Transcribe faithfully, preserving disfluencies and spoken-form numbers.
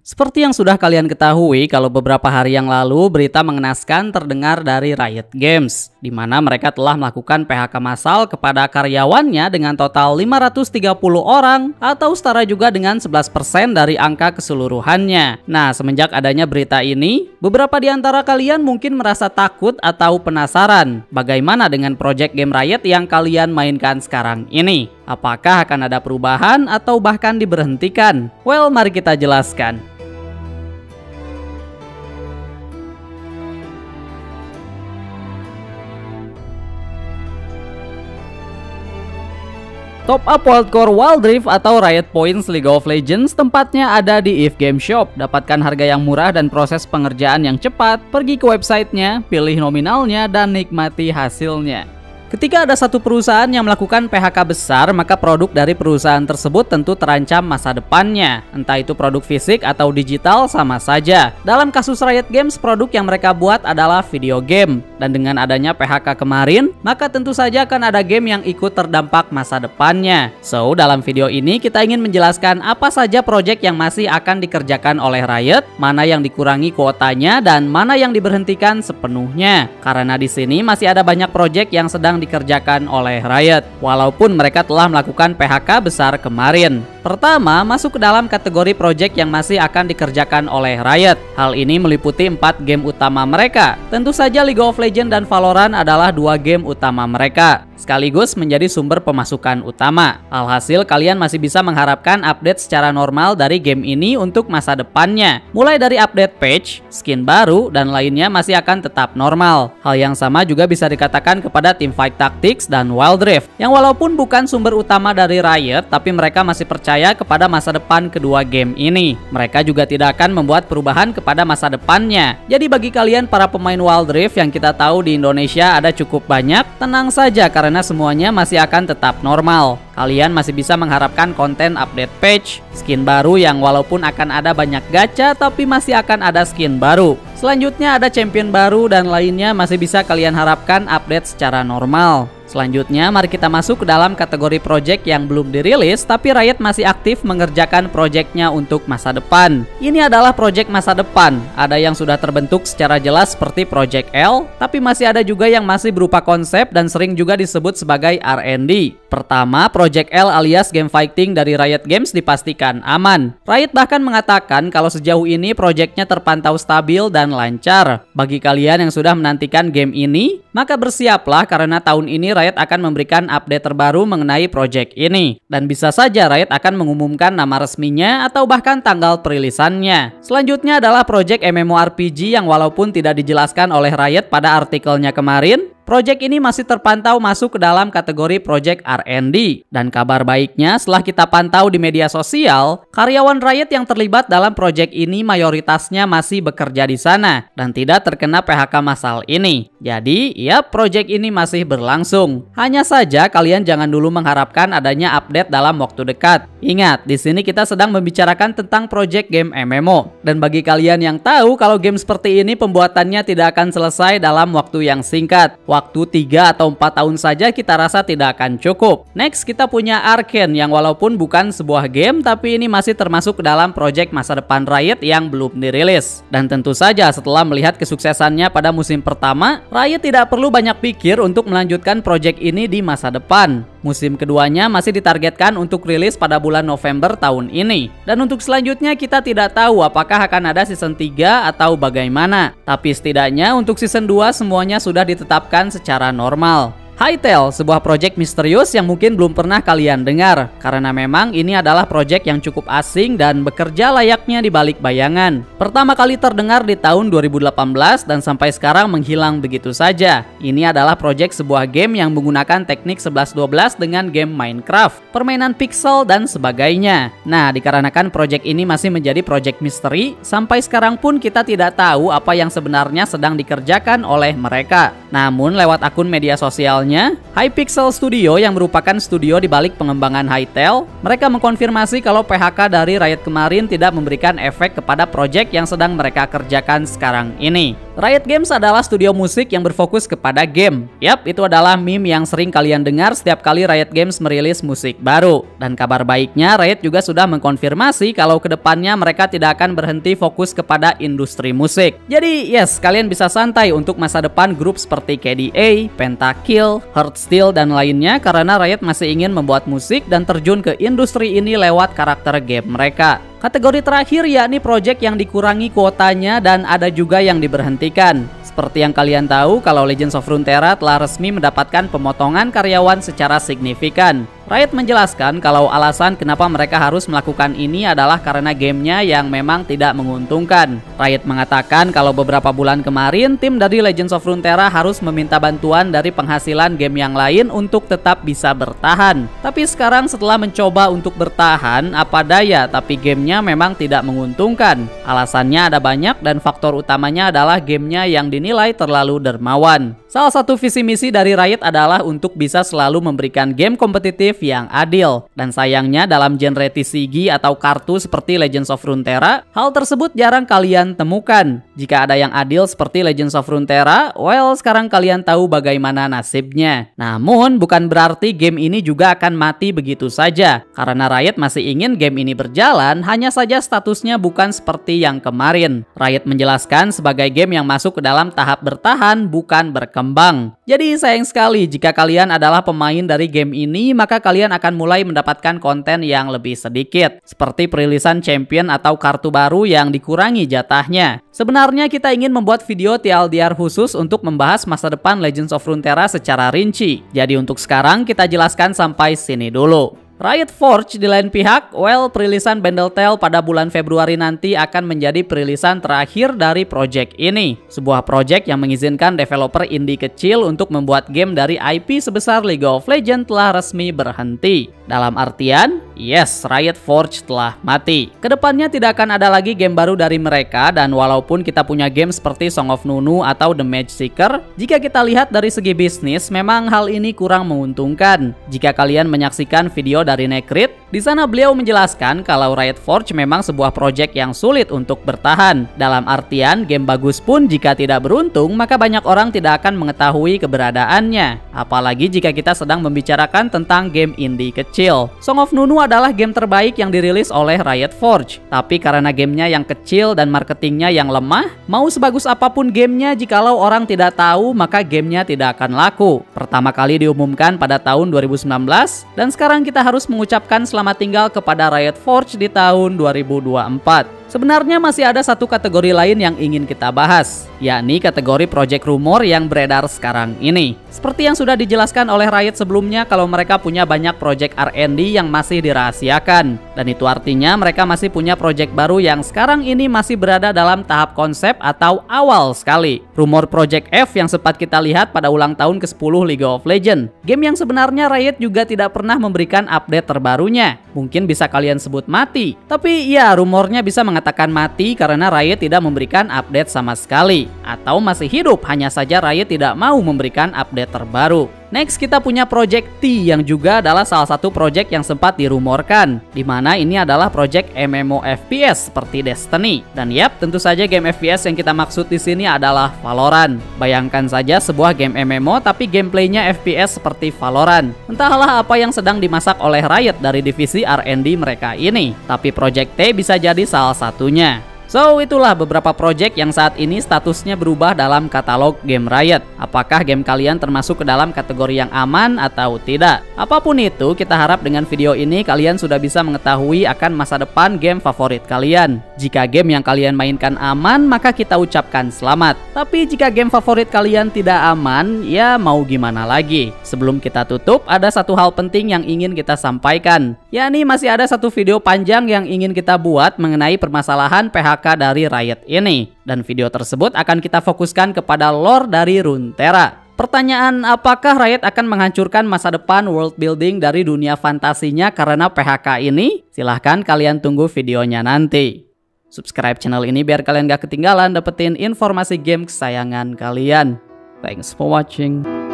Seperti yang sudah kalian ketahui, kalau beberapa hari yang lalu berita mengenaskan terdengar dari Riot Games, di mana mereka telah melakukan P H K massal kepada karyawannya dengan total lima ratus tiga puluh orang atau setara juga dengan sebelas persen dari angka keseluruhannya. Nah, semenjak adanya berita ini, beberapa di antara kalian mungkin merasa takut atau penasaran bagaimana dengan project game Riot yang kalian mainkan sekarang ini. Apakah akan ada perubahan atau bahkan diberhentikan? Well, mari kita jelaskan. Top Up World Core Wild Rift atau Riot Points League of Legends tempatnya ada di If Game Shop. Dapatkan harga yang murah dan proses pengerjaan yang cepat. Pergi ke websitenya, pilih nominalnya, dan nikmati hasilnya. Ketika ada satu perusahaan yang melakukan P H K besar, maka produk dari perusahaan tersebut tentu terancam masa depannya. Entah itu produk fisik atau digital sama saja. Dalam kasus Riot Games, produk yang mereka buat adalah video game. Dan dengan adanya P H K kemarin, maka tentu saja akan ada game yang ikut terdampak masa depannya. So, dalam video ini kita ingin menjelaskan apa saja project yang masih akan dikerjakan oleh Riot, mana yang dikurangi kuotanya, dan mana yang diberhentikan sepenuhnya. Karena di sini masih ada banyak project yang sedang dikerjakan oleh Riot, walaupun mereka telah melakukan P H K besar kemarin. Pertama, masuk ke dalam kategori project yang masih akan dikerjakan oleh Riot. Hal ini meliputi empat game utama mereka. Tentu saja League of Legends dan Valorant adalah dua game utama mereka, sekaligus menjadi sumber pemasukan utama. Alhasil, kalian masih bisa mengharapkan update secara normal dari game ini untuk masa depannya. Mulai dari update patch, skin baru, dan lainnya masih akan tetap normal. Hal yang sama juga bisa dikatakan kepada Teamfight Tactics dan Wild Rift, yang walaupun bukan sumber utama dari Riot, tapi mereka masih percaya kepada masa depan kedua game ini. Mereka juga tidak akan membuat perubahan kepada masa depannya. Jadi bagi kalian para pemain Wild Rift yang kita tahu di Indonesia ada cukup banyak, tenang saja karena semuanya masih akan tetap normal. Kalian masih bisa mengharapkan konten update patch, skin baru yang walaupun akan ada banyak gacha, tapi masih akan ada skin baru. Selanjutnya ada champion baru dan lainnya masih bisa kalian harapkan update secara normal. Selanjutnya, mari kita masuk ke dalam kategori project yang belum dirilis, tapi Riot masih aktif mengerjakan projectnya untuk masa depan. Ini adalah project masa depan. Ada yang sudah terbentuk secara jelas seperti Project L, tapi masih ada juga yang masih berupa konsep dan sering juga disebut sebagai R and D. Pertama, Project L alias game fighting dari Riot Games dipastikan aman. Riot bahkan mengatakan kalau sejauh ini projectnya terpantau stabil dan lancar. Bagi kalian yang sudah menantikan game ini, maka bersiaplah karena tahun ini Riot akan memberikan update terbaru mengenai project ini. Dan bisa saja Riot akan mengumumkan nama resminya atau bahkan tanggal perilisannya. Selanjutnya adalah project MMORPG yang walaupun tidak dijelaskan oleh Riot pada artikelnya kemarin, project ini masih terpantau masuk ke dalam kategori project R and D. Dan kabar baiknya, setelah kita pantau di media sosial, karyawan Riot yang terlibat dalam project ini mayoritasnya masih bekerja di sana dan tidak terkena P H K massal ini. Jadi, ya, project ini masih berlangsung. Hanya saja kalian jangan dulu mengharapkan adanya update dalam waktu dekat. Ingat, di sini kita sedang membicarakan tentang project game M M O. Dan bagi kalian yang tahu kalau game seperti ini pembuatannya tidak akan selesai dalam waktu yang singkat. Waktu tiga atau empat tahun saja kita rasa tidak akan cukup. Next, kita punya Arcane yang walaupun bukan sebuah game, tapi ini masih termasuk ke dalam project masa depan Riot yang belum dirilis. Dan tentu saja setelah melihat kesuksesannya pada musim pertama, Riot tidak perlu banyak pikir untuk melanjutkan project ini di masa depan. Musim keduanya masih ditargetkan untuk rilis pada bulan November tahun ini. Dan untuk selanjutnya kita tidak tahu apakah akan ada season tiga atau bagaimana. Tapi setidaknya untuk season dua semuanya sudah ditetapkan secara normal. Hytale, sebuah project misterius yang mungkin belum pernah kalian dengar, karena memang ini adalah project yang cukup asing dan bekerja layaknya di balik bayangan. Pertama kali terdengar di tahun dua ribu delapan belas dan sampai sekarang menghilang begitu saja. Ini adalah project sebuah game yang menggunakan teknik sebelas dua belas dengan game Minecraft, permainan pixel, dan sebagainya. Nah, dikarenakan project ini masih menjadi project misteri, sampai sekarang pun kita tidak tahu apa yang sebenarnya sedang dikerjakan oleh mereka. Namun, lewat akun media sosial Hypixel Studio yang merupakan studio di balik pengembangan Hytale, mereka mengkonfirmasi kalau P H K dari Riot kemarin tidak memberikan efek kepada project yang sedang mereka kerjakan sekarang ini. Riot Games adalah studio musik yang berfokus kepada game. Yap, itu adalah meme yang sering kalian dengar setiap kali Riot Games merilis musik baru. Dan kabar baiknya, Riot juga sudah mengkonfirmasi kalau kedepannya mereka tidak akan berhenti fokus kepada industri musik. Jadi, yes, kalian bisa santai untuk masa depan grup seperti K D A, Pentakill, Heartsteel, dan lainnya karena Riot masih ingin membuat musik dan terjun ke industri ini lewat karakter game mereka. Kategori terakhir yakni project yang dikurangi kuotanya dan ada juga yang diberhentikan. Seperti yang kalian tahu kalau Legends of Runeterra telah resmi mendapatkan pemotongan karyawan secara signifikan. Riot menjelaskan kalau alasan kenapa mereka harus melakukan ini adalah karena gamenya yang memang tidak menguntungkan. Riot mengatakan kalau beberapa bulan kemarin tim dari Legends of Runeterra harus meminta bantuan dari penghasilan game yang lain untuk tetap bisa bertahan. Tapi sekarang setelah mencoba untuk bertahan, apa daya tapi gamenya memang tidak menguntungkan. Alasannya ada banyak dan faktor utamanya adalah gamenya yang dinilai terlalu dermawan. Salah satu visi misi dari Riot adalah untuk bisa selalu memberikan game kompetitif yang adil. Dan sayangnya dalam genre T C G atau kartu seperti Legends of Runeterra, hal tersebut jarang kalian temukan. Jika ada yang adil seperti Legends of Runeterra, well sekarang kalian tahu bagaimana nasibnya. Namun bukan berarti game ini juga akan mati begitu saja. Karena Riot masih ingin game ini berjalan, hanya saja statusnya bukan seperti yang kemarin. Riot menjelaskan sebagai game yang masuk ke dalam tahap bertahan, bukan berkembang. Jadi sayang sekali jika kalian adalah pemain dari game ini, maka kalian akan mulai mendapatkan konten yang lebih sedikit. Seperti perilisan champion atau kartu baru yang dikurangi jatahnya. Sebenarnya kita ingin membuat video T L D R khusus untuk membahas masa depan Legends of Runeterra secara rinci. Jadi untuk sekarang kita jelaskan sampai sini dulu. Riot Forge di lain pihak, well perilisan Bandle pada bulan Februari nanti akan menjadi perilisan terakhir dari project ini. Sebuah project yang mengizinkan developer indie kecil untuk membuat game dari I P sebesar League of Legends telah resmi berhenti. Dalam artian, yes, Riot Forge telah mati. Kedepannya tidak akan ada lagi game baru dari mereka, dan walaupun kita punya game seperti Song of Nunu atau The Mage Seeker, jika kita lihat dari segi bisnis, memang hal ini kurang menguntungkan. Jika kalian menyaksikan video dari Necrit, di sana beliau menjelaskan kalau Riot Forge memang sebuah project yang sulit untuk bertahan. Dalam artian, game bagus pun jika tidak beruntung, maka banyak orang tidak akan mengetahui keberadaannya. Apalagi jika kita sedang membicarakan tentang game indie kecil. Song of Nunu adalah game terbaik yang dirilis oleh Riot Forge. Tapi karena gamenya yang kecil dan marketingnya yang lemah, mau sebagus apapun gamenya, jikalau orang tidak tahu, maka gamenya tidak akan laku. Pertama kali diumumkan pada tahun dua ribu sembilan belas, dan sekarang kita harus mengucapkan selamat tinggal kepada Riot Forge di tahun dua ribu dua puluh empat. Sebenarnya masih ada satu kategori lain yang ingin kita bahas, yakni kategori project rumor yang beredar sekarang ini. Seperti yang sudah dijelaskan oleh Riot sebelumnya kalau mereka punya banyak project R and D yang masih dirahasiakan. Dan itu artinya mereka masih punya project baru yang sekarang ini masih berada dalam tahap konsep atau awal sekali. Rumor Project F yang sempat kita lihat pada ulang tahun ke sepuluh League of Legends. Game yang sebenarnya Riot juga tidak pernah memberikan update terbarunya. Mungkin bisa kalian sebut mati. Tapi ya rumornya bisa mengatakan mati karena Riot tidak memberikan update sama sekali. Atau masih hidup, hanya saja Riot tidak mau memberikan update terbaru. Next kita punya Project T yang juga adalah salah satu project yang sempat dirumorkan, dimana ini adalah project M M O F P S seperti Destiny. Dan yap, tentu saja game F P S yang kita maksud di sini adalah Valorant. Bayangkan saja sebuah game M M O tapi gameplaynya F P S seperti Valorant. Entahlah apa yang sedang dimasak oleh Riot dari divisi R and D mereka ini, tapi Project T bisa jadi salah satunya. So, itulah beberapa project yang saat ini statusnya berubah dalam katalog game Riot. Apakah game kalian termasuk ke dalam kategori yang aman atau tidak? Apapun itu, kita harap dengan video ini kalian sudah bisa mengetahui akan masa depan game favorit kalian. Jika game yang kalian mainkan aman, maka kita ucapkan selamat. Tapi jika game favorit kalian tidak aman, ya mau gimana lagi? Sebelum kita tutup, ada satu hal penting yang ingin kita sampaikan. Yakni masih ada satu video panjang yang ingin kita buat mengenai permasalahan P H K dari Riot ini. Dan video tersebut akan kita fokuskan kepada lore dari Runeterra. Pertanyaan, apakah Riot akan menghancurkan masa depan world building dari dunia fantasinya karena P H K ini? Silahkan kalian tunggu videonya nanti. Subscribe channel ini biar kalian gak ketinggalan dapetin informasi game kesayangan kalian. Thanks for watching.